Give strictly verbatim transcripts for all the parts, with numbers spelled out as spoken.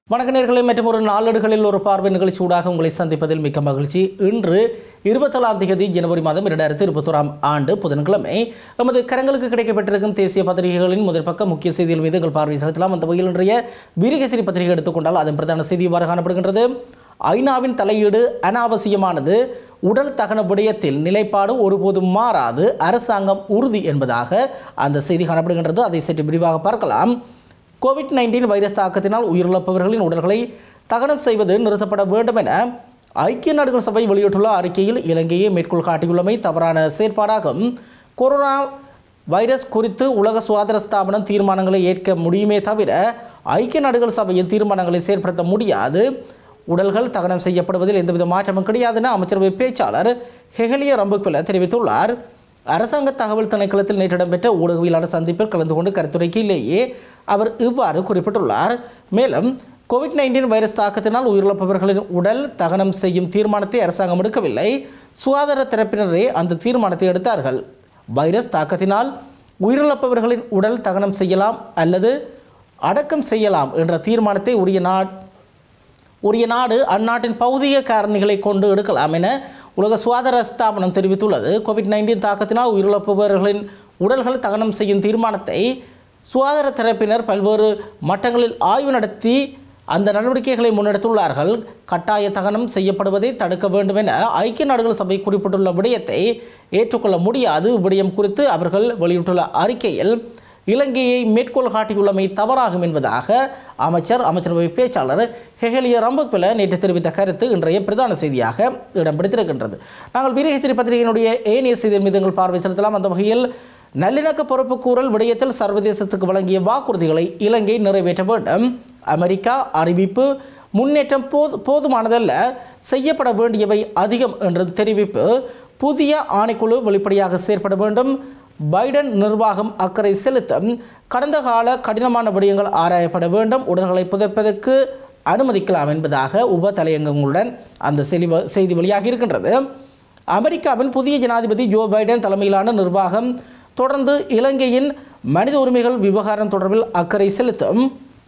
வணக்கம் நேயர்களே, மற்றும் ஒரு நாளேடுகளில் ஒரு பார்வை நிகழ்ச்சியூடாக உங்களை சந்திப்பதில் மிக்க மகிழ்ச்சி. இன்று இருபத்தேழாம் தேதி ஜனவரி மாதம் இரண்டாயிரத்தி இருபத்தோராம் ஆண்டு புதன்கிழமை நமது கரங்களுக்கு கிடைக்கப்பட்டிருக்கும் தேசிய பத்திரிகைகளின் முதல் பக்க முக்கிய செய்திகள் மீது எங்கள் பார்வை செலுத்தலாம். அந்த வகையில் இன்றைய வீரகேசரி பத்திரிகை எடுத்துக்கொண்டால் அதன் பிரதான செய்தி இவ்வாறு காணப்படுகின்றது. ஐநாவின் தலையீடு அனாவசியமானது, உடல் தகன விடயத்தில் நிலைப்பாடு ஒருபோதும் மாறாது, அரசாங்கம் உறுதி என்பதாக அந்த செய்தி காணப்படுகின்றது. அதை சற்று விரிவாக பார்க்கலாம். கோவிட் நைன்டீன் வைரஸ் தாக்கத்தினால் உயிரிழப்பவர்களின் உடல்களை தகனம் செய்வது நிறுத்தப்பட வேண்டும் என ஐக்கிய நாடுகள் சபை வெளியிட்டுள்ள அறிக்கையில் இலங்கையை மேற்கோள் காட்டியுள்ளமை தவறான செயற்பாடாகும். கொரோனா வைரஸ் குறித்து உலக சுகாதார ஸ்தாபனம் தீர்மானங்களை ஏற்க முடியுமே தவிர ஐக்கிய நாடுகள் சபையின் தீர்மானங்களை செயற்படுத்த முடியாது. உடல்கள் தகனம் செய்யப்படுவதில் எந்தவித மாற்றமும் கிடையாது என அமைச்சரவை பேச்சாளர் ஹெகலிய ரம்புக்வெல தெரிவித்துள்ளார். அரசாங்க தகவல் திணைக்களத்தில் நேற்று இடம்பெற்ற ஊடகவியலாளர் சந்திப்பில் கலந்து கொண்டு கருத்துரைக்கையிலேயே அவர் இவ்வாறு குறிப்பிட்டுள்ளார். மேலும் கோவிட் நைன்டீன் வைரஸ் தாக்கத்தினால் உயிரிழப்பவர்களின் உடல் தகனம் செய்யும் தீர்மானத்தை அரசாங்கம் எடுக்கவில்லை, சுகாதார தரப்பினரே அந்த தீர்மானத்தை எடுத்தார்கள். வைரஸ் தாக்கத்தினால் உயிரிழப்பவர்களின் உடல் தகனம் செய்யலாம் அல்லது அடக்கம் செய்யலாம் என்ற தீர்மானத்தை உரிய நாடு உரிய நாடு அந்நாட்டின் பௌதிக காரணிகளை கொண்டு எடுக்கலாம் என உலக சுகாதார ஸ்தாபனம் தெரிவித்துள்ளது. கோவிட் நைன்டீன் தாக்கத்தினால் உயிரிழப்பவர்களின் உடல்கள் தகனம் செய்யும் தீர்மானத்தை சுகாதார தரப்பினர் பல்வேறு மட்டங்களில் ஆய்வு நடத்தி அந்த நடவடிக்கைகளை முன்னெடுத்துள்ளார்கள். கட்டாய தகனம் செய்யப்படுவதை தடுக்க வேண்டும் என ஐக்கிய நாடுகள் சபை குறிப்பிட்டுள்ள விடயத்தை ஏற்றுக்கொள்ள முடியாது. விடயம் குறித்து அவர்கள் வெளியிட்டுள்ள அறிக்கையில் இலங்கையை மேற்கோள் காட்டியுள்ளமை தவறாகும் என்பதாக அமைச்சர் அமைச்சரவை பேச்சாளர் ஹெகலிய ரம்புக்வெல நேற்று தெரிவித்த கருத்து இன்றைய பிரதான செய்தியாக இடம் பிடித்திருக்கின்றது. நாங்கள் வீரகேசரி பத்திரிகையினுடைய ஏனைய செய்தி மீது எங்கள் பார்வை செலுத்தலாம். அந்த வகையில் நல்லிணக்க பொறுப்புக்கூறல் விடயத்தில் சர்வதேசத்துக்கு வழங்கிய வாக்குறுதிகளை இலங்கை நிறைவேற்ற வேண்டும். அமெரிக்கா அறிவிப்பு முன்னேற்றம் போது போதுமானதல்ல, செய்யப்பட வேண்டியவை அதிகம் என்ற தெரிவிப்பு. புதிய ஆணைக்குழு வெளிப்படையாக செயற்பட வேண்டும். பைடன் நிர்வாகம் அக்கறை செலுத்தும். கடந்த கால கடினமான விடயங்கள் ஆராயப்பட வேண்டும். உடல்களை புதைப்பதற்கு அனுமதிக்கலாம் என்பதாக உப தலையங்கங்களுடன் அந்த செய்தி வெளியாகி இருக்கின்றது. அமெரிக்காவின் புதிய ஜனாதிபதி ஜோ பைடன் தலைமையிலான நிர்வாகம் தொடர்ந்து இலங்கையின் மனித உரிமைகள் விவகாரம் தொடர்பில் அக்கறை செலுத்தும்.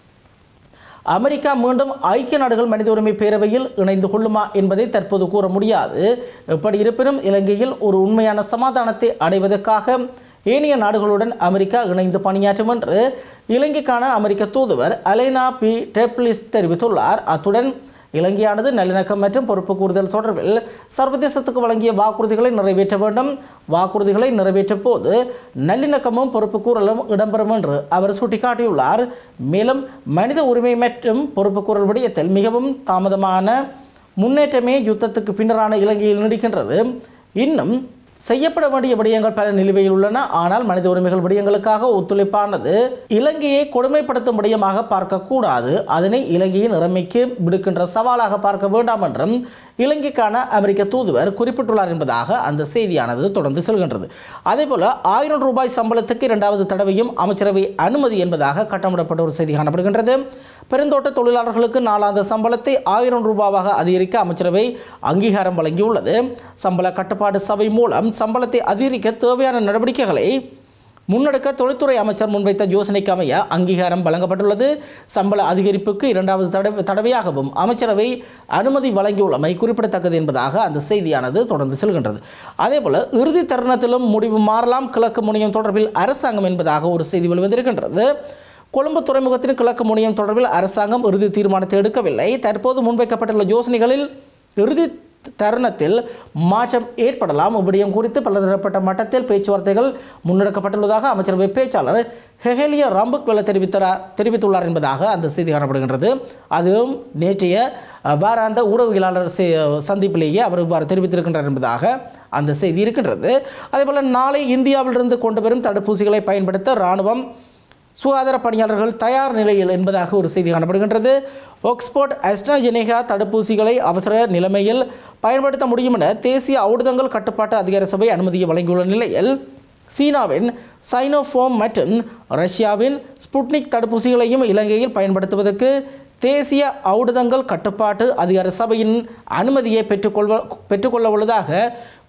அமெரிக்கா மீண்டும் ஐக்கிய நாடுகள் மனித உரிமை பேரவையில் இணைந்து கொள்ளுமா என்பதை தற்போது கூற முடியாது. எப்படி இருப்பினும் இலங்கையில் ஒரு உண்மையான சமாதானத்தை அடைவதற்காக ஏனைய நாடுகளுடன் அமெரிக்கா இணைந்து பணியாற்றும் என்று இலங்கைக்கான அமெரிக்க தூதுவர் அலைனா பி டெப்லிஸ் தெரிவித்துள்ளார். அத்துடன் இலங்கையானது நல்லிணக்கம் மற்றும் பொறுப்பு கூறுதல் தொடர்பில் சர்வதேசத்துக்கு வழங்கிய வாக்குறுதிகளை நிறைவேற்ற வேண்டும். வாக்குறுதிகளை நிறைவேற்றும் போது நல்லிணக்கமும் பொறுப்பு கூறலும் இடம்பெறும் என்று அவர் சுட்டிக்காட்டியுள்ளார். மேலும் மனித உரிமை மற்றும் பொறுப்பு கூறல் விடயத்தில் மிகவும் தாமதமான முன்னேற்றமே யுத்தத்துக்கு பின்னரான இலங்கையில் நீடிக்கின்றது. இன்னும் செய்யப்பட வேண்டிய விடயங்கள் பல நிலுவையில் உள்ளன. ஆனால் மனித உரிமைகள் விடயங்களுக்காக ஒத்துழைப்பானது இலங்கையை கொடுமைப்படுத்தும் விடயமாக பார்க்கக்கூடாது. அதனை இலங்கையின் இறைமைக்கு விடுக்கின்ற சவாலாக பார்க்க வேண்டாம் என்றும் இலங்கைக்கான அமெரிக்க தூதுவர் குறிப்பிட்டுள்ளார் என்பதாக அந்த செய்தியானது தொடர்ந்து செல்கின்றது. அதேபோல ஆயிரம் ரூபாய் சம்பளத்துக்கு இரண்டாவது தடவையும் அமைச்சரவை அனுமதி என்பதாக கட்டமிடப்பட்ட ஒரு செய்தி காணப்படுகின்றது. பெருந்தோட்ட தொழிலாளர்களுக்கு நாளாந்த சம்பளத்தை ஆயிரம் ரூபாவாக அதிகரிக்க அமைச்சரவை அங்கீகாரம் வழங்கியுள்ளது. சம்பள கட்டுப்பாடு சபை மூலம் சம்பளத்தை அதிகரிக்க தேவையான நடவடிக்கைகளை முன்னெடுக்க தொழில்துறை அமைச்சர் முன்வைத்த யோசனைக்கு அமைய அங்கீகாரம் வழங்கப்பட்டுள்ளது. சம்பள அதிகரிப்புக்கு இரண்டாவது தடவை தடவையாகவும் அமைச்சரவை அனுமதி வழங்கியுள்ளமை குறிப்பிடத்தக்கது என்பதாக அந்த செய்தியானது தொடர்ந்து செல்கின்றது. அதேபோல இறுதி தருணத்திலும் முடிவு மாறலாம், கிழக்கு முனையம் தொடர்பில் அரசாங்கம் என்பதாக ஒரு செய்தி வெளிவந்திருக்கின்றது. கொழும்பு துறைமுகத்தின் கிழக்கு முனையம் தொடர்பில் அரசாங்கம் இறுதி தீர்மானத்தை எடுக்கவில்லை. தற்போது முன்வைக்கப்பட்டுள்ள யோசனைகளில் இறுதி தருணத்தில் மாற்றம் ஏற்படலாம். விடயம் குறித்து பலதரப்பட்ட மட்டத்தில் பேச்சுவார்த்தைகள் முன்னெடுக்கப்பட்டுள்ளதாக அமைச்சரவை பேச்சாளர் ஹெகலிய ரம்புக்வெல தெரிவித்தார் தெரிவித்துள்ளார் என்பதாக அந்த செய்தி காணப்படுகின்றது. அதுவும் நேற்றைய வாராந்த ஊடகவியலாளர் சந்திப்பிலேயே அவர் இவ்வாறு தெரிவித்திருக்கின்றார் என்பதாக அந்த செய்தி இருக்கின்றது. அதேபோல் நாளை இந்தியாவிலிருந்து கொண்டு வரும் தடுப்பூசிகளை பயன்படுத்த இராணுவம் சுகாதார பணியாளர்கள் தயார் நிலையில் என்பதாக ஒரு செய்தி காணப்படுகின்றது. ஆக்ஸ்போர்ட் அஸ்ட்ராஜெனேகா தடுப்பூசிகளை அவசர நிலைமையில் பயன்படுத்த முடியும் என தேசிய ஊடகங்கள் கட்டுப்பாட்டு அதிகார சபை அனுமதியை வழங்கியுள்ள நிலையில் சீனாவின் சைனோஃபார்ம் மற்றும் ரஷ்யாவின் ஸ்புட்னிக் தடுப்பூசிகளையும் இலங்கையில் பயன்படுத்துவதற்கு தேசிய ஊடகங்கள் கட்டுப்பாட்டு அதிகார சபையின் அனுமதியை பெற்றுக்கொள்வ பெற்றுக்கொள்ள உள்ளதாக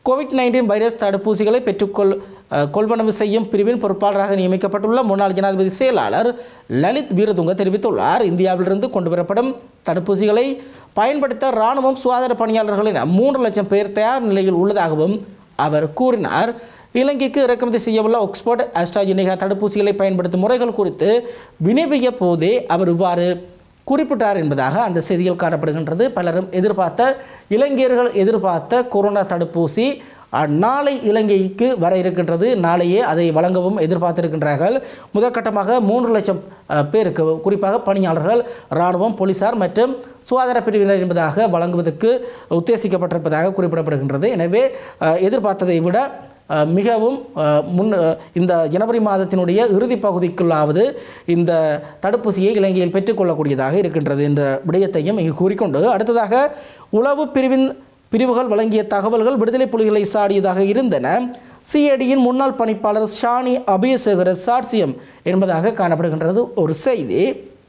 கோவிட் நைன்டீன் வைரஸ் தடுப்பூசிகளை பெற்றுக்கொள் கொள்வனவு செய்யும் பிரிவின் பொறுப்பாளராக நியமிக்கப்பட்டுள்ள முன்னாள் ஜனாதிபதி செயலாளர் லலித் வீரதுங்க தெரிவித்துள்ளார். இந்தியாவிலிருந்து கொண்டுவரப்படும் தடுப்பூசிகளை பயன்படுத்த இராணுவம் சுகாதார பணியாளர்களின் மூன்று லட்சம் பேர் தயார் நிலையில் உள்ளதாகவும் அவர் கூறினார். இலங்கைக்கு இறக்குமதி செய்யவுள்ள ஆக்ஸ்போர்ட் ஆஸ்ட்ராஜெனிகா தடுப்பூசிகளை பயன்படுத்தும் முறைகள் குறித்து வினவிய போதே அவர் இவ்வாறு குறிப்பிட்டார் என்பதாக அந்த செய்தியில் காணப்படுகின்றது. பலரும் எதிர்பார்த்த இலங்கையர்கள் எதிர்பார்த்த கொரோனா தடுப்பூசி நாளை இலங்கைக்கு வர இருக்கின்றது. நாளையே அதை வழங்கவும் எதிர்பார்த்திருக்கின்றார்கள். முதற்கட்டமாக மூன்று லட்சம் பேருக்கு, குறிப்பாக பணியாளர்கள், இராணுவம், போலீசார் மற்றும் சுகாதார பிரிவினர் என்பதாக வழங்குவதற்கு உத்தேசிக்கப்பட்டிருப்பதாக குறிப்பிடப்படுகின்றது. எனவே எதிர்பார்த்ததை விட மிகவும் முன் இந்த ஜனவரி மாதத்தினுடைய இறுதி பகுதிக்குள்ளாவது இந்த தடுப்பூசியை இலங்கையில் பெற்றுக்கொள்ளக்கூடியதாக இருக்கின்றது என்ற விடயத்தையும் இங்கு கூறிக்கொண்டு, அடுத்ததாக உளவு பிரிவின் பிரிவுகள் வழங்கிய தகவல்கள் விடுதலை புலிகளை சாடியதாக இருந்தன. சிஐடியின் முன்னாள் பணிப்பாளர் ஷானி அபயசேகர சாட்சியம் என்பதாக காணப்படுகின்றது ஒரு செய்தி.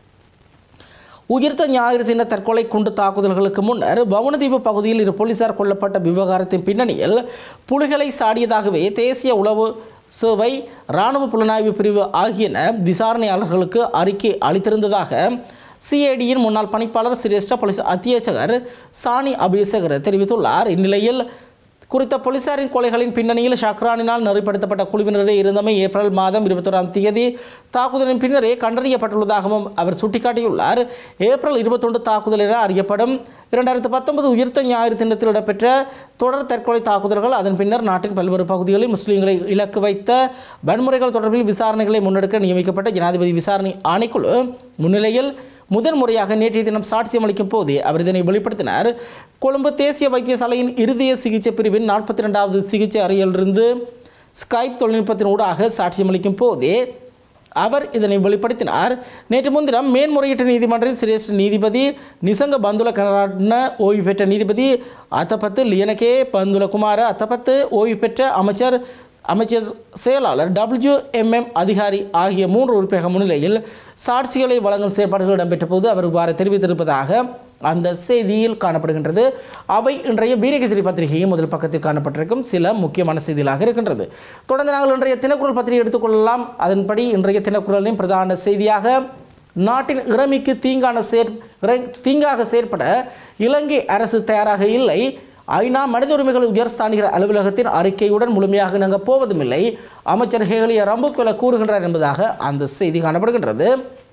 உயிர்த்த ஞாயிறு சின்ன தற்கொலை குண்டு தாக்குதல்களுக்கு முன்னர் வவுனதீவு பகுதியில் இரு போலீசார் கொல்லப்பட்ட விவகாரத்தின் பின்னணியில் புலிகளை சாடியதாகவே தேசிய உளவு சேவை, இராணுவ புலனாய்வு பிரிவு ஆகியன விசாரணையாளர்களுக்கு அறிக்கை அளித்திருந்ததாக சிஐடியின் முன்னாள் பணிப்பாளர் சிரேஷ்ட போலீஸ் அத்தியட்சகர் சானி அபிஷேகர் தெரிவித்துள்ளார். இந்நிலையில் குறித்த போலீசாரின் கொலைகளின் பின்னணியில் ஷக்ரானினால் நெறிப்படுத்தப்பட்ட குழுவினரே இருந்தமை ஏப்ரல் மாதம் இருபத்தொராம் தேதி தாக்குதலின் பின்னரே கண்டறியப்பட்டுள்ளதாகவும் அவர் சுட்டிக்காட்டியுள்ளார். ஏப்ரல் இருபத்தொன்று தாக்குதல் என அறியப்படும் இரண்டாயிரத்து பத்தொன்பது உயிர்த்த ஞாயிறு தினத்தில் இடம்பெற்ற தொடர் தற்கொலை தாக்குதல்கள், அதன் பின்னர் நாட்டின் பல்வேறு பகுதிகளில் முஸ்லீம்களை இலக்கு வைத்த வன்முறைகள் தொடர்பில் விசாரணைகளை முன்னெடுக்க நியமிக்கப்பட்ட ஜனாதிபதி விசாரணை ஆணைக்குழு முன்னிலையில் முதன் முறையாக நேற்றைய தினம் சாட்சியம் அளிக்கும் போதே அவர் இதனை வெளிப்படுத்தினார். கொழும்பு தேசிய வைத்தியசாலையின் இருதய சிகிச்சை பிரிவின் நாற்பத்தி இரண்டாவது சிகிச்சை அறையிலிருந்து ஸ்கைப் தொழில்நுட்பத்தின் ஊடாக சாட்சியம் அளிக்கும் போதே அவர் இதனை வெளிப்படுத்தினார். நேற்று முன்தினம் மேன்முறையீட்டு நீதிமன்றில் சிரேஷ்ட நீதிபதி நிசங்க பந்துல கனராட்ன ஓய்வு பெற்ற நீதிபதி அத்தபத்து லியனகே பந்துல குமார அத்தபத்து ஓய்வு பெற்ற அமைச்சர் அமைச்சர் செயலாளர் டபிள்யூ எம் எம் அதிகாரி ஆகிய மூன்று உறுப்பினர்கள் முன்னிலையில் சாட்சிகளை வழங்கும் செயற்பாடுகள் இடம்பெற்ற போது அவர் இவ்வாறு தெரிவித்திருப்பதாக அந்த செய்தியில் காணப்படுகின்றது. அவை இன்றைய வீரகேசரி பத்திரிகையும் முதல் பக்கத்தில் காணப்பட்டிருக்கும் சில முக்கியமான செய்திகளாக இருக்கின்றது. தொடர்ந்து நாங்கள் இன்றைய தினக்குரல் பத்திரிகை எடுத்துக்கொள்ளலாம். அதன்படி இன்றைய தினக்குரலின் பிரதான செய்தியாக நாட்டின் இறைமைக்கு தீங்கான சேர் தீங்காக செயற்பட இலங்கை அரசு தயாராக இல்லை. ஐநா மனித உரிமைகள் உயர்ஸ்தானிகர் அலுவலகத்தின் அறிக்கையுடன் முழுமையாக இணங்கப் போவதுமில்லை, அமைச்சர் ஹேகலிய ரம்புக்வெல கூறுகின்றார் என்பதாக அந்த செய்தி காணப்படுகின்றது.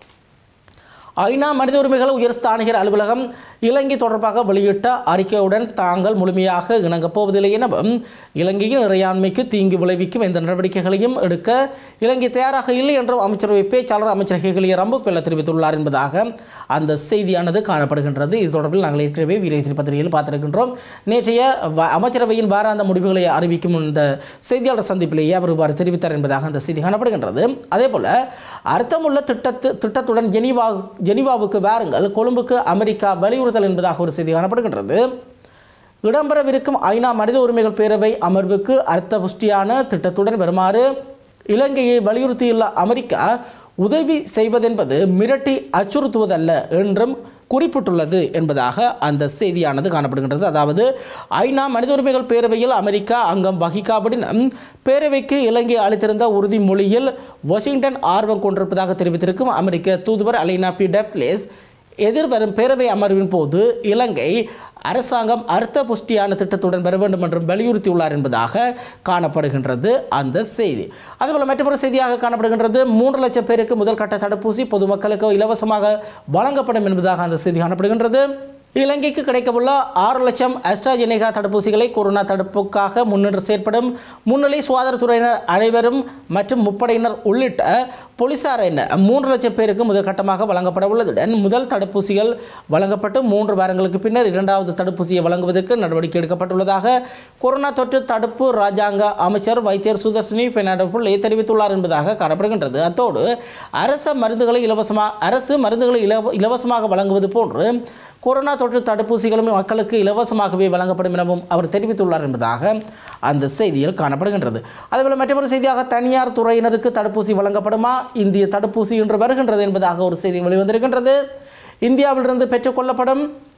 ஐநா மனித உரிமைகள் உயர்ஸ்தானிகர் அலுவலகம் இலங்கை தொடர்பாக வெளியிட்ட அறிக்கையுடன் தாங்கள் முழுமையாக இணங்கப் போவதில்லை எனவும் இலங்கையின் இறையாண்மைக்கு தீங்கு விளைவிக்கும் எந்த நடவடிக்கைகளையும் எடுக்க இலங்கை தயாராக இல்லை என்றும் அமைச்சரவை பேச்சாளர் அமைச்சர் ஹேகலிய ரம்புக்வெல தெரிவித்துள்ளார் என்பதாக அந்த செய்தியானது காணப்படுகின்றது. இது தொடர்பில் நாங்கள் ஏற்கனவே வீரகேசரி பத்திரிகையில் பார்த்திருக்கின்றோம். நேற்றைய அமச்சரவையின் வாராந்த முடிவுகளை அறிவிக்கும் இந்த செய்தியாளர் சந்திப்பிலேயே அவர் இவ்வாறு தெரிவித்தார் என்பதாக அந்த செய்தி காணப்படுகின்றது. அதேபோல அர்த்தமுள்ள திட்டத்து திட்டத்துடன் ஜெனீவா ஜெனீவாவுக்கு வாருங்கள், கொழும்புக்கு அமெரிக்கா வலியுறுத்தல் என்பதாக ஒரு செய்தி காணப்படுகின்றது. இடம்பெறவிருக்கும் ஐநா மனித உரிமைகள் பேரவை அமர்வுக்கு அர்த்த புஷ்டியான திட்டத்துடன் வருமாறு இலங்கையை வலியுறுத்தியுள்ள அமெரிக்கா உதவி செய்வதென்பது மிரட்டி அச்சுறுத்துவதல்ல என்றும் குறிப்பிட்டுள்ளது என்பதாக அந்த செய்தியானது காணப்படுகின்றது. அதாவது ஐநா மனித உரிமைகள் பேரவையில் அமெரிக்கா அங்கம் வகிக்காவிடனும் பேரவைக்கு இலங்கை அளித்திருந்த உறுதிமொழியில் வாஷிங்டன் ஆர்வம் கொண்டிருப்பதாக தெரிவித்திருக்கும் அமெரிக்க தூதுவர் அலைனா பி டெப்லேஸ் எதிர்வரும் பேரவை அமர்வின் போது இலங்கை அரசாங்கம் அர்த்த புஷ்டியான திட்டத்துடன் வர வேண்டும் என்றும் வலியுறுத்தியுள்ளார் என்பதாக காணப்படுகின்றது அந்த செய்தி. அதுபோல் மற்றொரு செய்தியாக காணப்படுகின்றது, மூன்று லட்சம் பேருக்கு முதல் கட்ட தடுப்பூசி பொதுமக்களுக்கு இலவசமாக வழங்கப்படும் என்பதாக அந்த செய்தி காணப்படுகின்றது. இலங்கைக்கு கிடைக்கவுள்ள ஆறு லட்சம் ஆஸ்ட்ராஜெனிகா தடுப்பூசிகளை கொரோனா தடுப்புக்காக முன்னின்று செயற்படும் முன்னிலை சுகாதாரத்துறையினர் அனைவரும் மற்றும் முப்படையினர் உள்ளிட்ட போலீசார் என மூன்று லட்சம் பேருக்கு முதல் கட்டமாக வழங்கப்பட உள்ளதுடன் முதல் தடுப்பூசிகள் வழங்கப்பட்டு மூன்று வாரங்களுக்கு பின்னர் இரண்டாவது தடுப்பூசியை வழங்குவதற்கு நடவடிக்கை எடுக்கப்பட்டுள்ளதாக கொரோனா தொற்று தடுப்பு இராஜாங்க அமைச்சர் வைத்தியர் சுதர்ஷினி பெர்னாண்டோ புள்ளே தெரிவித்துள்ளார் என்பதாக காணப்படுகின்றது. அத்தோடு அரசு மருந்துகளை இலவசமாக அரசு மருந்துகளை இலவ இலவசமாக வழங்குவது போன்று கொரோனா தொற்று தடுப்பூசிகளும் மக்களுக்கு இலவசமாகவே வழங்கப்படும் எனவும் அவர் தெரிவித்துள்ளார் என்பதாக அந்த செய்தியில் காணப்படுகின்றது. அதேபோல் மற்றொரு செய்தியாக தனியார் துறையினருக்கு தடுப்பூசி வழங்கப்படுமா, இந்திய தடுப்பூசி இன்று வருகின்றது என்பதாக ஒரு செய்தி வெளிவந்திருக்கின்றது. இந்தியாவிலிருந்து பெற்றுக்கொள்ளப்படும்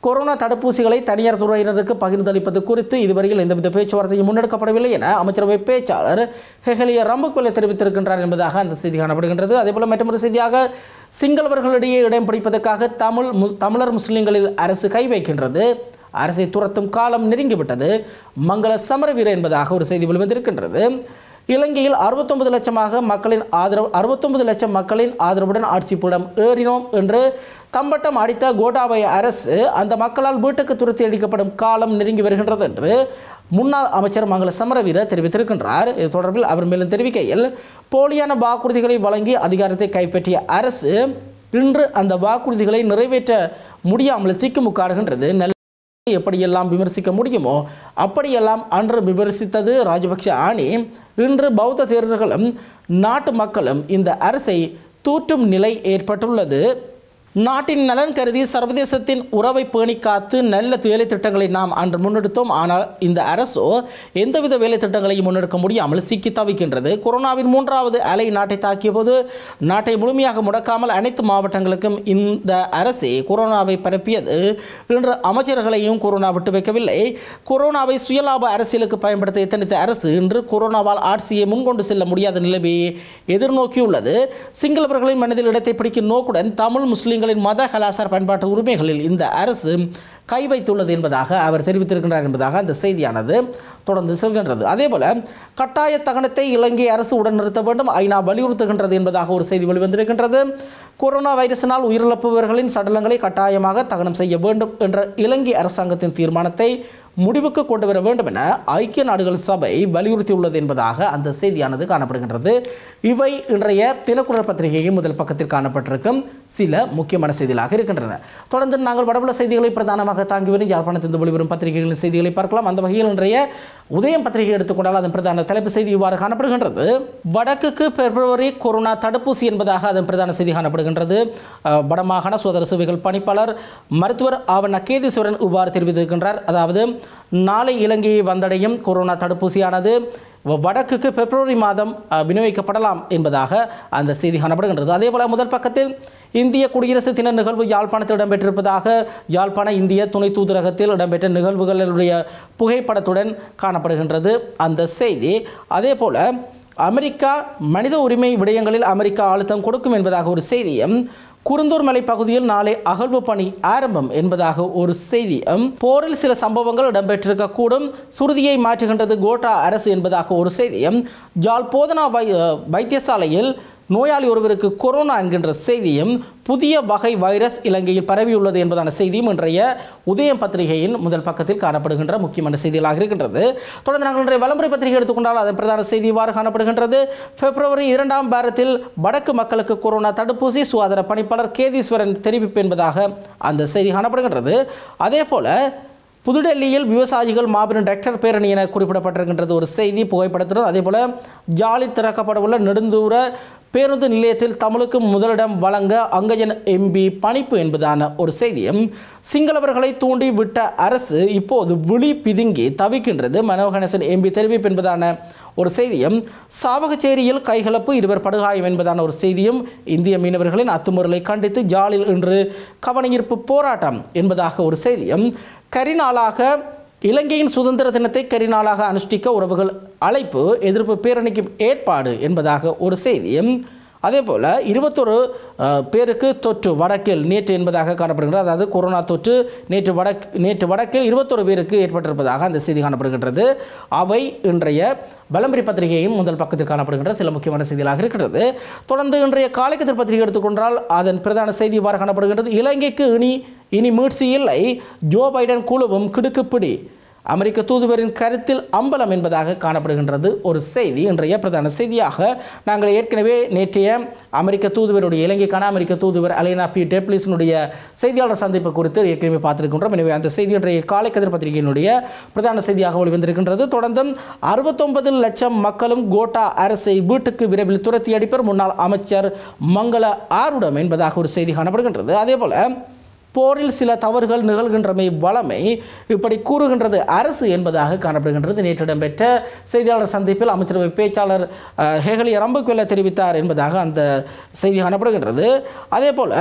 கொரோனா தடுப்பூசிகளை தனியார் துறையினருக்கு பகிர்ந்தளிப்பது குறித்து இதுவரையில் எந்தவித பேச்சுவார்த்தையும் முன்னெடுக்கப்படவில்லை என அமைச்சரவை பேச்சாளர் ஹெகலிய ரம்புக்வெல்ல தெரிவித்திருக்கின்றார் என்பதாக அந்த செய்தி காணப்படுகின்றது. அதேபோல மற்றொரு செய்தியாக சிங்களவர்களிடையே இடம் பிடிப்பதற்காக தமிழ் தமிழர் முஸ்லிம்களில் அரசு கை வைக்கின்றது, அரசை துரத்தும் காலம் நெருங்கிவிட்டது, மங்கள சமரவீர என்பதாக ஒரு செய்தி வெளிவந்திருக்கின்றது. இலங்கையில் அறுபத்தொன்பது லட்சமாக மக்களின் ஆதரவு அறுபத்தொன்பது லட்சம் மக்களின் ஆதரவுடன் ஆட்சி பீடம் ஏறினோம் என்று தம்பட்டம் அடித்த கோட்டாபய அரசு அந்த மக்களால் வீட்டுக்கு துரத்தி அடிக்கப்படும் காலம் நெருங்கி வருகின்றது என்று முன்னாள் அமைச்சர் மங்கள சமரவீர தெரிவித்திருக்கின்றார். இது தொடர்பில் அவர் மேலும் தெரிவிக்கையில், போலியான வாக்குறுதிகளை வழங்கி அதிகாரத்தை கைப்பற்றிய அரசு இன்று அந்த வாக்குறுதிகளை நிறைவேற்ற முடியாமல் திக்குமுக்காடுகின்றது. எப்படியெல்லாம் விமர்சிக்க முடியுமோ அப்படியெல்லாம் அன்று விமர்சித்தது ராஜபக்ஷ ஆணி. இன்று பௌத்த தேரர்களும் நாட்டு மக்களும் இந்த அரசை தூற்றும் நிலை ஏற்பட்டுள்ளது. நாட்டின் நலன் கருதி சர்வதேசத்தின் உறவை பேணி காத்து நல்ல வேலை திட்டங்களை நாம் அன்று முன்னெடுத்தோம். ஆனால் இந்த அரசோ எந்தவித வேலை திட்டங்களையும் முன்னெடுக்க முடியாமல் சிக்கி தவிக்கின்றது. கொரோனாவின் மூன்றாவது அலை நாட்டை தாக்கிய போது நாட்டை முழுமையாக முடக்காமல் அனைத்து மாவட்டங்களுக்கும் இந்த அரசே கொரோனாவை பரப்பியது. இன்று அமைச்சர்களையும் கொரோனா விட்டு வைக்கவில்லை. கொரோனாவை சுயலாப அரசியலுக்கு பயன்படுத்த எத்தனித்த அரசு இன்று கொரோனாவால் ஆட்சியை முன்கொண்டு செல்ல முடியாத நிலைமையை எதிர்நோக்கியுள்ளது. சிங்களவர்களின் மனதில் இடத்தை பிடிக்கும் நோக்குடன் தமிழ் முஸ்லிம்கள் மத கலாச்சார பண்பாட்டு உரிமைகளில் இந்த அரசு கை வைத்துள்ளது என்பதாக அவர் தெரிவித்திருக்கின்றார் என்பதாக அந்த செய்தியானது தொடர்ந்து செல்கின்றது. அதேபோல கட்டாய தகனத்தை இலங்கை அரசு உடன் நிறுத்த வேண்டும், ஐநா வலியுறுத்துகின்றது என்பதாக ஒரு செய்தி வெளிவந்திருக்கின்றது. கொரோனா வைரஸினால் உயிரிழப்பவர்களின் சடலங்களை கட்டாயமாக தகனம் செய்ய வேண்டும் என்ற இலங்கை அரசாங்கத்தின் தீர்மானத்தை முடிவுக்கு கொண்டு வர வேண்டும் என ஐக்கிய நாடுகள் சபை வலியுறுத்தியுள்ளது என்பதாக அந்த செய்தியானது காணப்படுகின்றது. இவை இன்றைய தினக்குரல் பத்திரிகையின் முதல் பக்கத்தில் காணப்பட்டிருக்கும் சில முக்கியமான செய்திகளாக இருக்கின்றன. தொடர்ந்து நாங்கள் வடபுல செய்திகளை பிரதானமாக தாங்கி வரும் யாழ்ப்பாணத்திலிருந்து வெளிவரும் பத்திரிகைகளின் செய்திகளை பார்க்கலாம். அந்த வகையில் இன்றைய உதயம் பத்திரிகை எடுத்துக்கொண்டால் அதன் பிரதான தலைப்பு செய்தி இவ்வாறு காணப்படுகின்றது. வடக்குக்கு பிப்ரவரி கொரோனா தடுப்பூசி என்பதாக அதன் பிரதான செய்தி காணப்படுகின்றது. வடமாகாண சுகாதார சேவைகள் பணிப்பாளர் மருத்துவர் ஆவண கேதீஸ்வரன் இவ்வாறு தெரிவித்திருக்கின்றார். அதாவது நாளை இலங்கையை வந்தடையும் கொரோனா தடுப்பூசியானது வடக்குக்கு பிப்ரவரி மாதம் விநியோகிக்கப்படலாம் என்பதாக அந்த செய்தி காணப்படுகின்றது. அதேபோல முதல் பக்கத்தில் இந்திய குடியரசு தின நிகழ்வு யாழ்ப்பாணத்தில் இடம்பெற்றிருப்பதாக யாழ்ப்பாண இந்திய துணை தூதரகத்தில் இடம்பெற்ற நிகழ்வுகளுடைய புகைப்படத்துடன் காணப்படுகின்றது அந்த செய்தி. அதேபோல அமெரிக்கா மனித உரிமை விடயங்களில் அமெரிக்கா அழுத்தம் கொடுக்கும் என்பதாக ஒரு செய்தியும், குருந்தூர் மலை பகுதியில் நாளை அகழ்வு பணி ஆரம்பம் என்பதாக ஒரு செய்தியும், போரில் சில சம்பவங்கள் இடம்பெற்றிருக்கக்கூடும், சுருதியை மாற்றுகின்றது கோட்டா அரசு என்பதாக ஒரு செய்தியும், யாழ் போதனா வை வைத்தியசாலையில் நோயாளி ஒருவருக்கு கொரோனா என்கின்ற செய்தியும், புதிய வகை வைரஸ் இலங்கையில் பரவியுள்ளது என்பதான செய்தியும் இன்றைய உதயம் பத்திரிகையின் முதல் பக்கத்தில் காணப்படுகின்ற முக்கியமான செய்திகளாக இருக்கின்றது. தொடர்ந்து நாங்கள் இன்றைய விளம்பர பத்திரிகை எடுத்துக்கொண்டால் அதன் பிரதான செய்தி இவ்வாறு காணப்படுகின்றது. பிப்ரவரி இரண்டாம் வாரத்தில் வடக்கு மக்களுக்கு கொரோனா தடுப்பூசி, சுகாதார பணிப்பாளர் கேதீஸ்வரன் தெரிவிப்பு என்பதாக அந்த செய்தி காணப்படுகின்றது. அதே போல புதுடெல்லியில் விவசாயிகள் மாபெரும் டிராக்டர் பேரணி என குறிப்பிடப்பட்டிருக்கின்றது ஒரு செய்தி புகைப்படத்துடன். அதேபோல ஜாலில் திறக்கப்படவுள்ள நெடுந்தூர பேருந்து நிலையத்தில் தமிழுக்கு முதலிடம் வழங்க அங்கஜன் எம்பி பணிப்பு என்பதான ஒரு செய்தியும், சிங்களவர்களை தூண்டி விட்ட அரசு இப்போது விழி பிதுங்கி தவிக்கின்றது மனோகணேசன் எம்பி தெரிவிப்பு என்பதான ஒரு செய்தியும், சாவகச்சேரியில் கைகலப்பு இருவர் படுகாயம் என்பதான ஒரு செய்தியும், இந்திய மீனவர்களின் அத்துமுறைகளை கண்டித்து ஜாலில் இன்று கவனஈர்ப்பு போராட்டம் என்பதாக ஒரு செய்தியும், கரிநாளாக இலங்கையின் சுதந்திர தினத்தை கரிநாளாக அனுஷ்டிக்க உறவுகள் அழைப்பு, எதிர்ப்பு பேரணிக்கு ஏற்பாடு என்பதாக ஒரு செய்தியும், அதேபோல் இருபத்தொரு பேருக்கு தொற்று வடக்கில் நேற்று என்பதாக காணப்படுகிறது. அதாவது கொரோனா தொற்று நேற்று வடக் நேற்று வடக்கில் இருபத்தொரு பேருக்கு ஏற்பட்டிருப்பதாக அந்த செய்தி காணப்படுகின்றது. அவை இன்றைய விளம்பரி பத்திரிகையும் முதல் பக்கத்தில் காணப்படுகின்ற சில முக்கியமான செய்திகளாக இருக்கிறது. தொடர்ந்து இன்றைய காலைக்கதிர் பத்திரிகை எடுத்துக்கொண்டால் அதன் பிரதான செய்தி இவ்வாறு காணப்படுகின்றது. இலங்கைக்கு இனி இனி மீட்சி இல்லை, ஜோ பைடன் குழுவும் கிடுக்குப்பிடி, அமெரிக்க தூதுவரின் கருத்தில் அம்பலம் என்பதாக காணப்படுகின்றது ஒரு செய்தி. இன்றைய பிரதான செய்தியாக நாங்கள் ஏற்கனவே நேற்றைய அமெரிக்க தூதுவருடைய இலங்கைக்கான அமெரிக்க தூதுவர் அலைனா பி டெப்லிஸினுடைய செய்தியாளர் சந்திப்பு குறித்து ஏற்கனவே பார்த்திருக்கின்றோம். எனவே அந்த செய்தி இன்றைய காலை கதிர் பத்திரிகையினுடைய பிரதான செய்தியாக வெளிவந்திருக்கின்றது. தொடர்ந்தும் அறுபத்தொன்பது லட்சம் மக்களும் கோட்டா அரசை வீட்டுக்கு விரைவில் துரத்தி அடிப்பர் முன்னாள் அமைச்சர் மங்கள ஆருடம் என்பதாக ஒரு செய்தி காணப்படுகின்றது. அதேபோல போரில் சில தவறுகள் நிகழ்கின்றமை வளமை, இப்படி கூறுகின்றது அரசு என்பதாக காணப்படுகின்றது. நேற்று இடம்பெற்ற செய்தியாளர் சந்திப்பில் அமைச்சரவை பேச்சாளர் ஹெகலிய ரம்புக்வெல்ல தெரிவித்தார் என்பதாக அந்த செய்தி காணப்படுகின்றது. அதே போல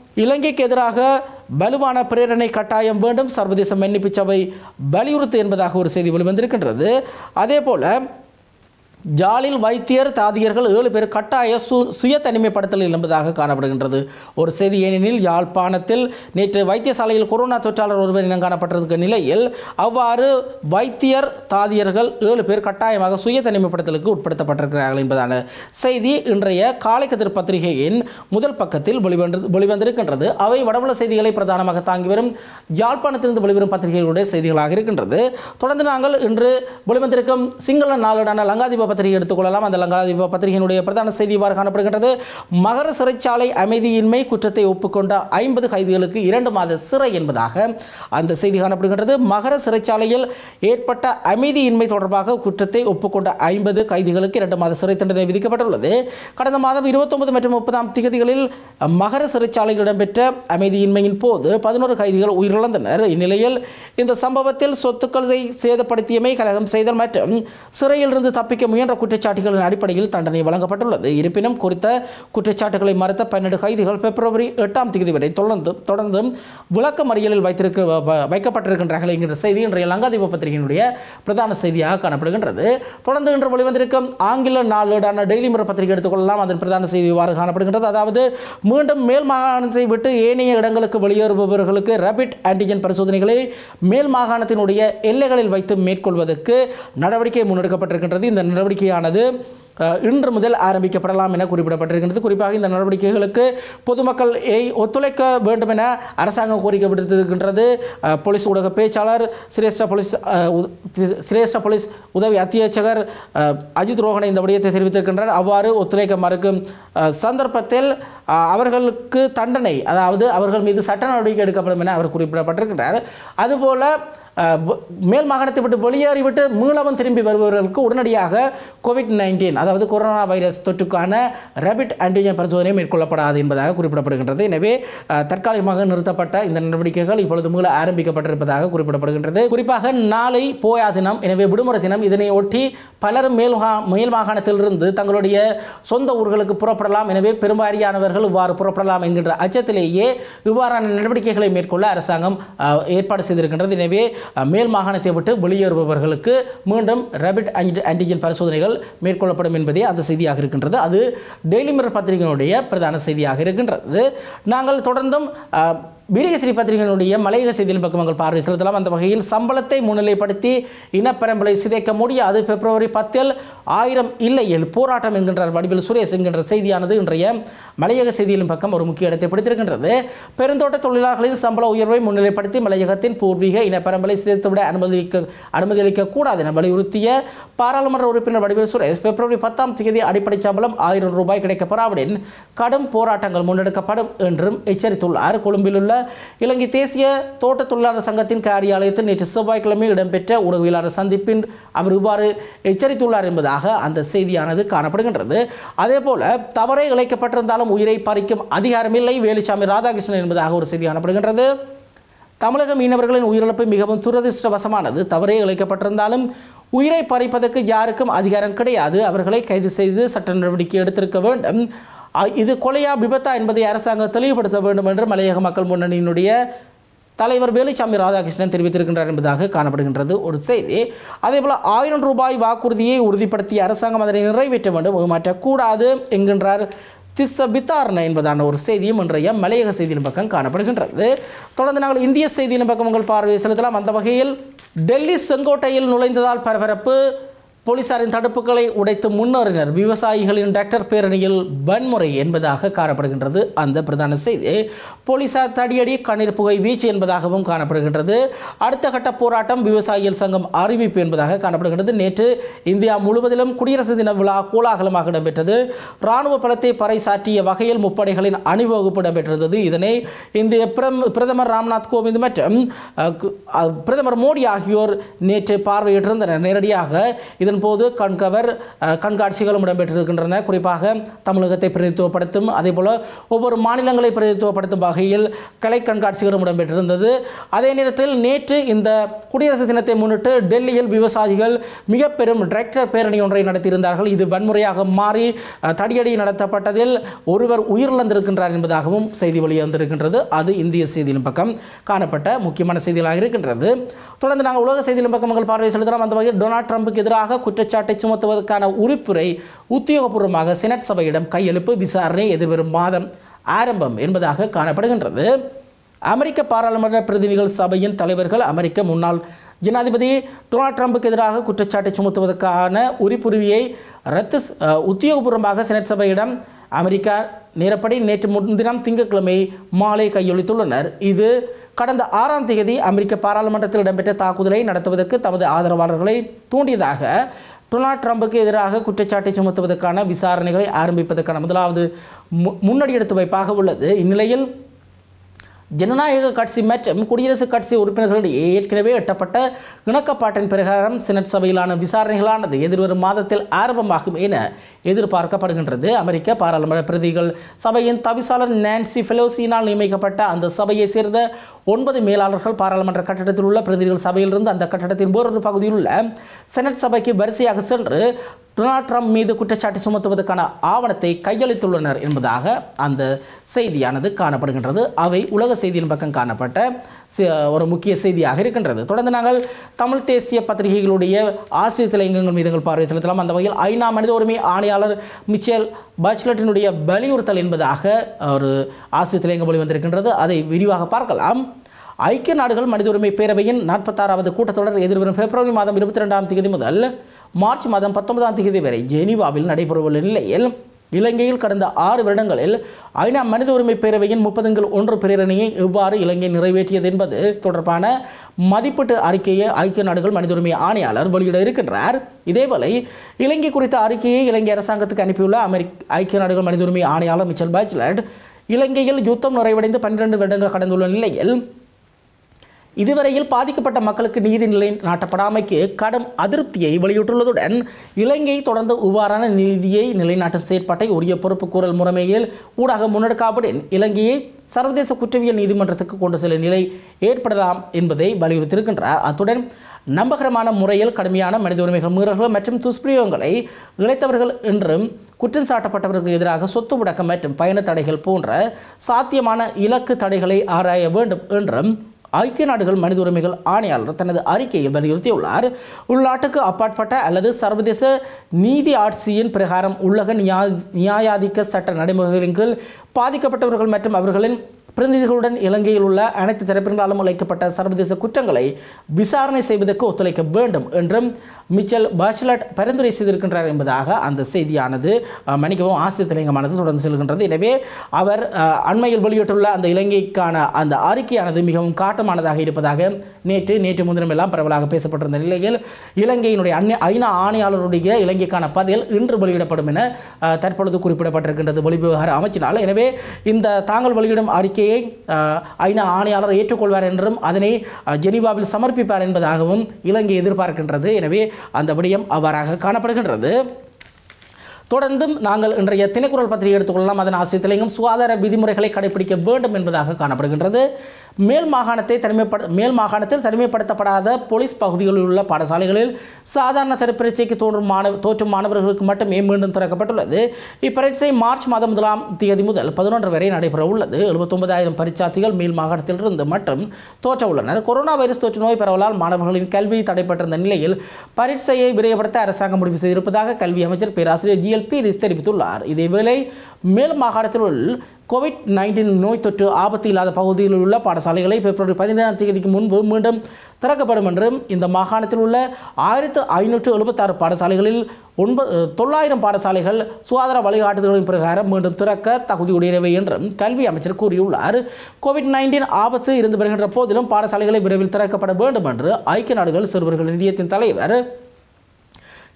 இலங்கைக்கு எதிராக வலுவான பிரேரணை கட்டாயம் வேண்டும், சர்வதேச மன்னிப்பு சபை வலியுறுத்து என்பதாக ஒரு செய்தி வெளிவந்திருக்கின்றது. அதே போல ஜாலில் வைத்தியர் தாதியர்கள் ஏழு பேர் கட்டாய சு சுய தனிமைப்படுத்தல் என்பதாக காணப்படுகின்றது ஒரு செய்தி. ஏனெனில் யாழ்ப்பாணத்தில் நேற்று வைத்தியசாலையில் கொரோனா தொற்றாளர் ஒருவர் இனம் காணப்பட்டிருக்க நிலையில் அவ்வாறு வைத்தியர் தாதியர்கள் ஏழு பேர் கட்டாயமாக சுய தனிமைப்படுத்தலுக்கு உட்படுத்தப்பட்டிருக்கிறார்கள் என்பதான செய்தி இன்றைய காலைக்கதிர் பத்திரிகையின் முதல் பக்கத்தில் வெளிவந்து வெளிவந்திருக்கின்றது. அவை வடபுல செய்திகளை பிரதானமாக தாங்கி வரும் யாழ்ப்பாணத்திலிருந்து வெளிவரும் பத்திரிகைகளுடைய செய்திகளாக இருக்கின்றது. தொடர்ந்து நாங்கள் இன்று வெளிவந்திருக்கும் சிங்கள நாளிடான லங்காதீப பத்திரிகை எடுத்துக்கொள்ளலாம். அந்த லங்காதீப பத்திரிகையினுடைய பிரதான செய்தி இவ்வாறு காணப்படுகின்றது. மகர சிறைச்சாலை அமைதியின்மை குற்றத்தை ஒப்புக்கொண்ட ஐம்பது கைதிகளுக்கு இரண்டு மாத சிறை என்பதாக அந்த செய்தி காணப்படுகின்றது. மகர சிறைச்சாலையில் ஏற்பட்ட அமைதியின்மை தொடர்பாக குற்றத்தை ஒப்புக்கொண்ட ஐம்பது கைதிகளுக்கு இரண்டு மாத சிறை தண்டனை விதிக்கப்பட்டுள்ளது. கடந்த மாதம் இருபத்தி ஒன்பது மற்றும் முப்பதாம் திகதிகளில் மகர சிறைச்சாலையில் இடம்பெற்ற அமைதியின்மையின் போது பதினோரு கைதிகள் உயிரிழந்தனர். இந்நிலையில் இந்த சம்பவத்தில் சொத்துக்களை சேதப்படுத்தியமை, கலகம் செய்தல் மற்றும் சிறையிலிருந்து தப்பிக்க முயன்ற குற்றச்சாட்டுகளின் அடிப்படையில் தண்டனை வழங்கப்பட்டுள்ளது. இருப்பினும் குறித்த குற்றச்சாட்டுகளை மறுத்த பன்னெண்டு கைதிகள் பிப்ரவரி எட்டாம் தேதி வரை தொடர்ந்து தொடர்ந்து விளக்க மறியலில் வைத்திருக்க வைக்கப்பட்டிருக்கின்றார்கள் என்கிற செய்தி இன்றைய லங்காதீப பத்திரிகையினுடைய பிரதான செய்தியாக காணப்படுகின்றது. தொடர்ந்து இன்று வெளிவந்திருக்கும் ஆங்கில நாளேடான டெய்லி மிரர் பத்திரிகை எடுத்துக்கொள்ளலாம். அதன் பிரதான செய்தி இவ்வாறு காணப்படுகின்றது. அதாவது மீண்டும் மேல் மாகாணத்தை விட்டு ஏனைய இடங்களுக்கு வெளியேறுபவர்களுக்கு ரேபிட் ஆன்டிஜன் பரிசோதனைகளை மேல் மாகாணத்தினுடைய எல்லைகளில் வைத்து மேற்கொள்வதற்கு நடவடிக்கை முன்னெடுக்கப்பட்டிருக்கின்றது. இந்த நடவடிக்கையானது இன்று முதல் ஆரம்பிக்கப்படலாம் என குறிப்பிடப்பட்டிருக்கின்றது. குறிப்பாக இந்த நடவடிக்கைகளுக்கு பொதுமக்கள் ஒத்துழைக்க வேண்டும் என அரசாங்கம் கோரிக்கை விடுத்திருக்கின்றது. போலீஸ் ஊடக பேச்சாளர் சிரேஷ்ட போலீஸ் சிரேஷ்ட போலீஸ் உதவி அத்தியட்சகர் அஜித் ரோஹனை இந்த விடயத்தை தெரிவித்திருக்கின்றார். அவ்வாறு ஒத்துழைக்க மறுக்கும் சந்தர்ப்பத்தில் அவர்களுக்கு தண்டனை, அதாவது அவர்கள் மீது சட்ட நடவடிக்கை எடுக்கப்படும் என அவர் குறிப்பிடப்பட்டிருக்கின்றார். அதுபோல மேல் மாகாணத்தை விட்டு வெளியேறிவிட்டு மீளவும் திரும்பி வருபவர்களுக்கு உடனடியாக கோவிட் நைன்டீன் அதாவது கொரோனா வைரஸ் தொற்றுக்கான ரேபிட் ஆன்டிஜன் பரிசோதனை மேற்கொள்ளப்படாது என்பதாக குறிப்பிடப்படுகின்றது. எனவே தற்காலிகமாக நிறுத்தப்பட்ட இந்த நடவடிக்கைகள் இப்பொழுது மீள ஆரம்பிக்கப்பட்டிருப்பதாக குறிப்பிடப்படுகின்றது. குறிப்பாக நாளை போயா தினம், எனவே விடுமுறை தினம். இதனை ஒட்டி பலரும் மேல் மேல் மாகாணத்திலிருந்து தங்களுடைய சொந்த ஊர்களுக்கு புறப்படலாம். எனவே பெரும்பாலானவர்கள் இவ்வாறு புறப்படலாம் என்கின்ற அச்சத்திலேயே இவ்வாறான நடவடிக்கைகளை மேற்கொள்ள அரசாங்கம் ஏற்பாடு செய்திருக்கின்றது. எனவே மேல் மாகாணத்தை விட்டு வெளியேறுபவர்களுக்கு மீண்டும் ரேபிட் ஆன்டிஜன் பரிசோதனைகள் மேற்கொள்ளப்படும் என்பதே அந்த செய்தியாக இருக்கின்றது. அது டெய்லி மிரர் பத்திரிகையினுடைய பிரதான செய்தியாக இருக்கின்றது. நாங்கள் தொடர்ந்தும் வீரகேசரி பத்திரிகையினுடைய மலையக செய்தியின் பக்கங்கள் பார்வை செலுத்தலாம். அந்த வகையில் சம்பளத்தை முன்னிலைப்படுத்தி இனப்பரம்பலை சிதைக்க முடியாது, பிப்ரவரி பத்தில் ஆயிரம் இல்லையில் போராட்டம் என்கின்ற வடிவில் சுரேஷ் என்கின்ற செய்தியானது இன்றைய மலையக செய்தியின் பக்கம் ஒரு முக்கிய இடத்தை பிடித்திருக்கின்றது. பெருந்தோட்ட தொழிலாளர்களின் சம்பள உயர்வை முன்னிலைப்படுத்தி மலையகத்தின் பூர்வீக இனப்பரம்பலை சிதைத்துவிட அனுமதிக்க அனுமதியளிக்க கூடாது என வலியுறுத்திய பாராளுமன்ற உறுப்பினர் வடிவில் சுரேஷ் பிப்ரவரி பத்தாம் தேதி அடிப்படை சம்பளம் ஆயிரம் ரூபாய் கிடைக்கப்படாவிடின் கடும் போராட்டங்கள் முன்னெடுக்கப்படும் என்றும் எச்சரித்துள்ளார். கொழும்பில் உள்ள இலங்கை தேசிய தோட்ட தொழிலாளர் சங்கத்தின் காரியாலயத்தில் நேற்று செவ்வாய்க்கிழமை இடம்பெற்ற ஊடகவியலாளர் சந்திப்பில் அவர் இவ்வாறு எச்சரித்துள்ளார் என்பதாக அந்த செய்தியானது காணப்படுகின்றது. அதே போல தவறை இழைக்கப்பட்டிருந்தாலும் உயிரை பறிக்கும் அதிகாரமில்லை வேலுச்சாமி ராதாகிருஷ்ணன் என்பதாக ஒரு செய்தி காணப்படுகின்றது. தமிழக மீனவர்களின் உயிரிழப்பு மிகவும் துரதிருஷ்டவசமானது. தவறே இழைக்கப்பட்டிருந்தாலும் உயிரை பறிப்பதற்கு யாருக்கும் அதிகாரம் கிடையாது. அவர்களை கைது செய்து சட்ட நடவடிக்கை எடுத்திருக்க வேண்டும். இது கொலையா விபத்தா என்பதை அரசாங்கம் தெளிவுபடுத்த வேண்டும் என்று மலையக மக்கள் முன்னணியினுடைய தலைவர் வேலுச்சாமி ராதாகிருஷ்ணன் தெரிவித்திருக்கின்றார் என்பதாக காணப்படுகின்றது ஒரு செய்தி. அதேபோல் ஆயிரம் ரூபாய் வாக்குறுதியை உறுதிப்படுத்திய அரசாங்கம் அதனை நிறைவேற்ற வேண்டும், மாற்றக்கூடாது என்கின்றார் திஸ்ஸ வித்தாரணை என்பதான ஒரு செய்தியும் இன்றைய மலையக செய்தியின் பக்கம் காணப்படுகின்றது. தொடர்ந்து நாங்கள் இந்திய செய்தியின் பக்கம் உங்கள் பார்வையை செலுத்தலாம். அந்த வகையில் டெல்லி செங்கோட்டையில் நுழைந்ததால் பரபரப்பு, போலீசாரின் தடுப்புகளை உடைத்து முன்னேறினர், விவசாயிகளின் டாக்டர் பேரணியில் வன்முறை என்பதாக காணப்படுகின்றது அந்த பிரதான செய்தி. போலீசார் தடியடி, கண்ணீர் புகை வீச்சு என்பதாகவும் காணப்படுகின்றது. அடுத்த கட்ட போராட்டம் விவசாயிகள் சங்கம் அறிவிப்பு என்பதாக காணப்படுகின்றது. நேற்று இந்தியா முழுவதிலும் குடியரசு தின விழா கோலாகலமாக இடம்பெற்றது. இராணுவ பலத்தை பறைசாற்றிய வகையில் முப்படைகளின் அணிவகுப்பு இடம்பெற்றிருந்தது. இதனை இந்திய பிரதமர் ராம்நாத் கோவிந்த் மற்றும் பிரதமர் மோடி ஆகியோர் நேற்று பார்வையிட்டிருந்தனர். நேரடியாக இதன் இவற்றின் போது கண்கவர் கண்காட்சிகளும் இடம்பெற்றிருக்கின்றன. குறிப்பாக தமிழகத்தை பிரதித்துவப்படுத்தும் அதேபோல் ஒவ்வொரு மாநிலங்களை பிரதித்துவப்படுத்தும் வகையில் கலை கண்காட்சிகளும் இடம்பெற்றிருந்தது. அதே நேரத்தில் நேற்று இந்த குடியரசு தினத்தை முன்னிட்டு டெல்லியில் விவசாயிகள் மிக பெரும் டிராக்டர் பேரணி ஒன்றை நடத்தியிருந்தார்கள். இது வன்முறையாக மாறி தடியடி நடத்தப்பட்டதில் ஒருவர் உயிரிழந்திருக்கின்றார் என்பதாகவும் செய்தி வெளிவந்திருக்கின்றது. அது இந்திய செய்தியின் பக்கம் காணப்பட்ட முக்கியமான செய்திகளாக இருக்கின்றது. தொடர்ந்து நாங்கள் உலக செய்தியின் பக்கம் உங்கள் பார்வை செலுத்தலாம். அந்த வகையில் டொனால்ட் ட்ரம்புக்கு எதிராக குற்றச்சாட்டை சுமத்துவதற்கான உறுப்புரை உத்தியோகபூர்வமாக செனட் சபையிடம் கையெழுப்பு, விசாரணை எதிர்வரும் மாதம் ஆரம்பம் என்பதாக காணப்படுகின்றது. அமெரிக்க பாராளுமன்ற பிரதிநிதிகள் சபையின் தலைவர்கள் அமெரிக்க முன்னாள் ஜனாதிபதி டொனால்ட் ட்ரம்புக்கு எதிராக குற்றச்சாட்டை சுமத்துவதற்கான உறுப்புரிமையை ரத்து உத்தியோகபூர்வமாக செனட் சபையிடம் அமெரிக்கா நேரப்படி நேற்று முன்தினம் திங்கட்கிழமை மாலை கையொழித்துள்ளனர். இது கடந்த ஆறாம் தேதி அமெரிக்க பாராளுமன்றத்தில் இடம்பெற்ற தாக்குதலை நடத்துவதற்கு தமது ஆதரவாளர்களை தூண்டியதாக டொனால்ட் ட்ரம்புக்கு எதிராக குற்றச்சாட்டை சுமத்துவதற்கான விசாரணைகளை ஆரம்பிப்பதற்கான முதலாவது முன்னடி எடுத்து வைப்பாக உள்ளது. இந்நிலையில் ஜனநாயக கட்சி மற்றும் குடியரசுக் கட்சி உறுப்பினர்களிடையே ஏற்கனவே எட்டப்பட்ட இணக்கப்பாட்டின் பிரகாரம் செனட் சபையிலான விசாரணைகளானது எதிர்வரும் மாதத்தில் ஆரம்பமாகும் என எதிர்பார்க்கப்படுகின்றது. அமெரிக்க பாராளுமன்ற பிரதிநிதிகள் சபையின் தவிசாளர் நான்சி பெலோசியினால் நியமிக்கப்பட்ட அந்த சபையை சேர்ந்த ஒன்பது மேலாளர்கள் பாராளுமன்ற கட்டடத்தில் உள்ள பிரதிநிதிகள் சபையிலிருந்து அந்த கட்டடத்தின் வேறொரு பகுதியில் உள்ள செனட் சபைக்கு வரிசையாக சென்று டொனால்ட் ட்ரம்ப் மீது குற்றச்சாட்டு சுமத்துவதற்கான ஆவணத்தை கையளித்துள்ளனர் என்பதாக அந்த செய்தியானது காணப்படுகின்றது. அவை உலக செய்தியின் பக்கம் காணப்பட்ட ஒரு முக்கிய செய்தியாக இருக்கின்றது. தொடர்ந்து நாங்கள் தமிழ் தேசிய பத்திரிகைகளுடைய ஆசிரியர் தலையங்கங்கள் மீது எங்கள் பார்வை செலுத்தலாம். அந்த வகையில் ஐநா மனித உரிமை ஆணையாளர் மிச்சேல் பாச்லட்டினுடைய வலியுறுத்தல் என்பதாக ஒரு ஆசிரியர் தலையங்கம் வெளிவந்திருக்கின்றது. அதை விரிவாக பார்க்கலாம். ஐக்கிய நாடுகள் மனித உரிமை பேரவையின் நாற்பத்தாறாவது கூட்டத்தொடர் எதிர்வரும் பிப்ரவரி மாதம் இருபத்தி ரெண்டாம் தேதி முதல் மார்ச் மாதம் பத்தொன்பதாம் தேதி வரை ஜெனீவாவில் நடைபெறவுள்ள நிலையில் இலங்கையில் கடந்த ஆறு வருடங்களில் ஐநா மனித உரிமை பேரவையின் முப்பதுங்கள் ஒன்று பிரேரணையை எவ்வாறு இலங்கை நிறைவேற்றியது என்பது தொடர்பான மதிப்பீட்டு அறிக்கையை ஐக்கிய நாடுகள் மனித உரிமை ஆணையாளர் வெளியிட இருக்கின்றார். இதேவேளை இலங்கை குறித்த அறிக்கையை இலங்கை அரசாங்கத்துக்கு அனுப்பியுள்ள அமெரிக்க ஐக்கிய நாடுகள் மனித உரிமை ஆணையாளர் மிச்சல் பாச்லட் இலங்கையில் யுத்தம் நிறைவடைந்து பன்னிரண்டு வருடங்கள் கடந்துள்ள நிலையில் இதுவரையில் பாதிக்கப்பட்ட மக்களுக்கு நீதி நிலை நாட்டப்படாமைக்கு கடும் அதிருப்தியை வெளியிட்டுள்ளதுடன் இலங்கை தொடர்ந்து இவ்வாறான நீதியை நிலைநாட்டும் செயற்பாட்டை உரிய பொறுப்பு கூறல் முறைமையில் ஊடாக முன்னெடுக்காவிடன் இலங்கையை சர்வதேச குற்றவியல் நீதிமன்றத்துக்கு கொண்டு செல்லும் நிலை ஏற்படலாம் என்பதை வலியுறுத்தியிருக்கின்றார். அத்துடன் நம்பகரமான முறையில் கடுமையான மனித உரிமைகள் மீறல்கள் மற்றும் துஷ்பிரயோகங்களை இழைத்தவர்கள் என்றும் குற்றம் சாட்டப்பட்டவர்களுக்கு எதிராக சொத்து முடக்கம் மற்றும் பயண தடைகள் போன்ற சாத்தியமான இலக்கு தடைகளை ஆராய வேண்டும் என்றும் ஐக்கிய நாடுகள் மனித உரிமைகள் ஆணையாளர் தனது அறிக்கையில் வலியுறுத்தியுள்ளார். உள்நாட்டுக்கு அப்பாற்பட்ட அல்லது சர்வதேச நீதி ஆட்சியின் பிரகாரம் உள்ளக நியாயாதிக்க சட்ட நடைமுறைகளின் கீழ் பாதிக்கப்பட்டவர்கள் மற்றும் அவர்களின் பிரதிநிதிகளுடன் இலங்கையில் உள்ள அனைத்து தரப்பினராலும் அழைக்கப்பட்ட சர்வதேச குற்றங்களை விசாரணை செய்வதற்கு ஒத்துழைக்க வேண்டும் என்றும் மிச்சல் பாச்லட் பரிந்துரை செய்திருக்கின்றார் என்பதாக அந்த செய்தியானது மன்னிக்கவும் ஆசிரியர் தலையங்கமானது தொடர்ந்து செல்கின்றது. எனவே அவர் அண்மையில் வெளியிட்டுள்ள அந்த இலங்கைக்கான அந்த அறிக்கையானது மிகவும் காட்டமானதாக இருப்பதாக நேற்று நேற்று முன்தினம் எல்லாம் பரவலாக பேசப்பட்டிருந்த நிலையில் இலங்கையினுடைய அந்நிய ஐநா ஆணையாளருடைய இலங்கைக்கான பதில் இன்று வெளியிடப்படும் என தற்பொழுது குறிப்பிடப்பட்டிருக்கின்றது வெளிவிவகார அமைச்சினால். எனவே இந்த தாங்கள் வெளியிடும் அறிக்கையை ஐநா ஆணையாளர் ஏற்றுக்கொள்வார் என்றும் அதனை ஜெனீவாவில் சமர்ப்பிப்பார் என்பதாகவும் இலங்கை எதிர்பார்க்கின்றது. எனவே அந்த விடயம் அவ்வாறாக காணப்படுகின்றது. தொடர்ந்தும் நாங்கள் இன்றைய திணைக்குறள் பத்திரிகை எடுத்துக்கொள்ளலாம். அதன் ஆசிரியர் தலையங்கம் சுகாதார விதிமுறைகளை கடைபிடிக்க வேண்டும் என்பதாக காணப்படுகின்றது. மேல் மாகாணத்தை தனிமைப்பட மேல் மாகாணத்தில் தனிமைப்படுத்தப்படாத போலீஸ் பகுதிகளில் உள்ள பாடசாலைகளில் சாதாரண தரப்பரீட்சைக்கு தோன்றும் மாணவ தோற்றும் மாணவர்களுக்கு மட்டுமே மீண்டும் திறக்கப்பட்டுள்ளது. இப்பரீட்சை மார்ச் மாதம் முதலாம் தேதி முதல் பதினொன்று வரை நடைபெற உள்ளது. எழுபத்தொன்பதாயிரம் பரீட்சார்த்திகள் மேல் மாகாணத்திலிருந்து மட்டும் தோற்ற உள்ளனர். கொரோனா வைரஸ் தொற்று நோய் பரவலால் மாணவர்களின் கல்வி தடைப்பட்டிருந்த நிலையில் பரீட்சையை விரைவுபடுத்த அரசாங்கம் முடிவு செய்திருப்பதாக கல்வி அமைச்சர் பேராசிரியர் ஜி எல் பி தெரிவித்துள்ளார். இதேவேளை மேல் மாகாணத்தில் உள்ள கோவிட் நைன்டீன் நோய் தொற்று ஆபத்து இல்லாத பகுதியில் உள்ள பாடசாலைகளை பிப்ரவரி பதினேழாம் தேதிக்கு முன்பு மீண்டும் திறக்கப்படும் என்றும் இந்த மாகாணத்தில் உள்ள ஆயிரத்து ஐநூற்று எழுபத்தாறு பாடசாலைகளில் ஒன்பது தொள்ளாயிரம் பாடசாலைகள் சுகாதார வழிகாட்டுதல்களின் பிரகாரம் மீண்டும் திறக்க தகுதியுடையவை என்றும் கல்வி அமைச்சர் கூறியுள்ளார். கோவிட் நைன்டீன் ஆபத்து இருந்து வருகின்ற போதிலும் பாடசாலைகளை விரைவில் திறக்கப்பட வேண்டும் என்று ஐக்கிய நாடுகள் சிறுவர்கள் நிதியத்தின் தலைவர்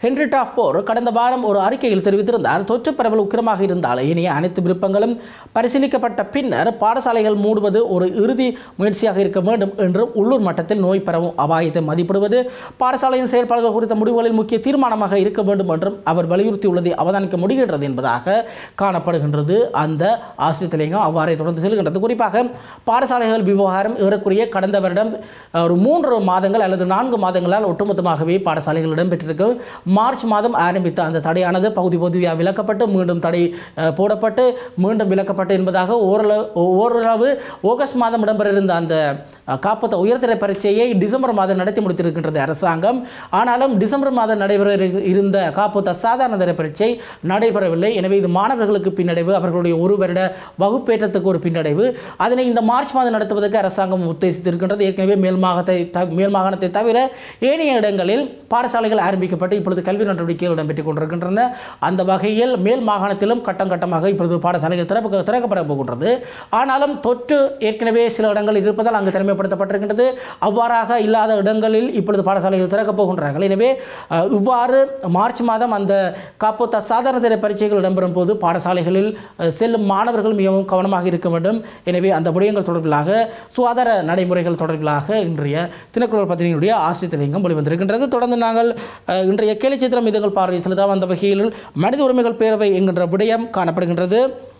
ஹென்ரிட்டா போர் கடந்த வாரம் ஒரு அறிக்கையில் தெரிவித்திருந்தார். தொற்று பரவல் உக்கிரமாக இருந்தால் ஏனைய அனைத்து விருப்பங்களும் பரிசீலிக்கப்பட்ட பின்னர் பாடசாலைகள் மூடுவது ஒரு இறுதி முயற்சியாக இருக்க வேண்டும் என்றும் உள்ளூர் மட்டத்தில் நோய் பரவும் அபாயத்தை மதிப்பிடுவது பாடசாலையின் செயல்பாடுகள் குறித்த முடிவுகளில் முக்கிய தீர்மானமாக இருக்க வேண்டும் என்றும் அவர் வலியுறுத்தியுள்ளதை அவதானிக்க முடிகின்றது என்பதாக காணப்படுகின்றது. அந்த ஆசிரியர் தலையங்கம் அவ்வாறே தொடர்ந்து செல்கின்றது. குறிப்பாக பாடசாலைகள் விவகாரம் ஏறக்குறைய கடந்த வருடம் ஒரு மூன்று மாதங்கள் அல்லது நான்கு மாதங்களால் ஒட்டுமொத்தமாகவே பாடசாலைகள் இடம்பெற்றிருக்கும். மார்ச் மாதம் ஆரம்பித்த அந்த தடையானது பகுதி பகுதியாக விலக்கப்பட்டு மீண்டும் தடை போடப்பட்டு மீண்டும் விலக்கப்பட்டு என்பதாக ஓரளவு ஓரளவு ஆகஸ்ட் மாதம் இடம்பெற இருந்த அந்த காப்பத்த உயர்தர பரீட்சையை டிசம்பர் மாதம் நடத்தி முடித்திருக்கின்றது அரசாங்கம். ஆனாலும் டிசம்பர் மாதம் நடைபெற இருந்த காப்பத்த சாதாரண தர பரீட்சை நடைபெறவில்லை. எனவே இது மாணவர்களுக்கு பின்னடைவு, அவர்களுடைய ஒரு வருட வகுப்பேற்றத்துக்கு ஒரு பின்னடைவு. அதனை இந்த மார்ச் மாதம் நடத்துவதற்கு அரசாங்கம் உத்தேசித்திருக்கின்றது. ஏற்கனவே மேல் மாகாணத்தை மேல் மாகாணத்தை தவிர ஏனைய இடங்களில் பாடசாலைகள் ஆரம்பிக்கப்பட்டு இப்பொழுது கல்வி நடவடிக்கைகள் இடம்பெற்றுக் கொண்டிருக்கின்றன. அந்த வகையில் மேல் மாகாணத்திலும் கட்டம் கட்டமாக இப்பொழுது பாடசாலைகள் திறப்பு திறக்கப்பட போகின்றது. ஆனாலும் தொற்று ஏற்கனவே சில இடங்களில் இருப்பதால் அங்கு தனிமைப்படுத்தப்பட்டிருக்கின்றது. அவ்வாறாக இல்லாத இடங்களில் இப்பொழுது பாடசாலைகள் திறக்கப் போகின்றார்கள். எனவே இவ்வாறு மார்ச் மாதம் அந்த காப்போத்த சாதாரண தர பரீட்சைகள் இடம்பெறும் போது பாடசாலைகளில் செல்லும் மாணவர்கள் மிகவும் கவனமாக இருக்க வேண்டும். எனவே அந்த விடயங்கள் தொடர்பிலாக சுகாதார நடைமுறைகள் தொடர்பிலாக இன்றைய தினக்குரல் பத்திரிகையுடைய ஆசிரியர் தலையங்கம் வெளிவந்திருக்கின்றது. தொடர்ந்து நாங்கள் இன்றைய கேலி சித்திரம் இதழ்கள் பார்வை செலுத்தாம். அந்த வகையில் மனித உரிமைகள் பேரவை என்கின்ற விடயம் காணப்படுகின்றது.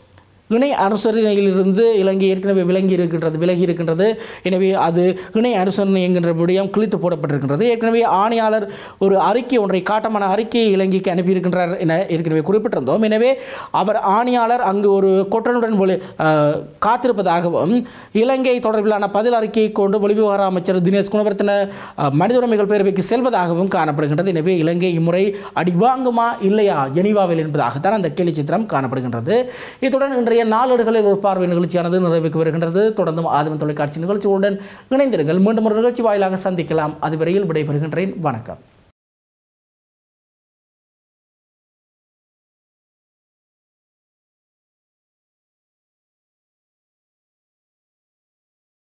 இணை அனுசரணையிலிருந்து இலங்கை ஏற்கனவே விலங்கி இருக்கின்றது விலகி இருக்கின்றது. எனவே அது இணை அனுசரணை என்கின்ற விடயம் கிழித்து போடப்பட்டிருக்கின்றது. ஏற்கனவே ஆணையாளர் ஒரு அறிக்கை ஒன்றை காட்டமான அறிக்கையை இலங்கைக்கு அனுப்பியிருக்கின்றார் என ஏற்கனவே குறிப்பிட்டிருந்தோம். எனவே அவர் ஆணையாளர் அங்கு ஒரு கொற்றனுடன் காத்திருப்பதாகவும் இலங்கை தொடர்பிலான பதில் அறிக்கையை கொண்டு வெளிவிவகார அமைச்சர் தினேஷ் குணவர்த்தன மனித உரிமைகள் பேரவைக்கு செல்வதாகவும் காணப்படுகின்றது. எனவே இலங்கை இம்முறை அடிவாங்குமா இல்லையா ஜெனீவாவில் என்பதாகத்தான் அந்த கேலி சித்திரம் காணப்படுகின்றது. இத்துடன் இன்றைய நாளேடுகளில் ஒரு பார்வை நிகழ்ச்சியானது நிறைவுக்கு வருகின்றது. தொடர்ந்தும் ஆதவன் தொலைக்காட்சி நிகழ்ச்சிகளுடன் இணைந்திருங்கள். மீண்டும் ஒரு நிகழ்ச்சி வாயிலாக சந்திக்கலாம். அதுவரையில் விடைபெறுகின்றேன். வணக்கம்.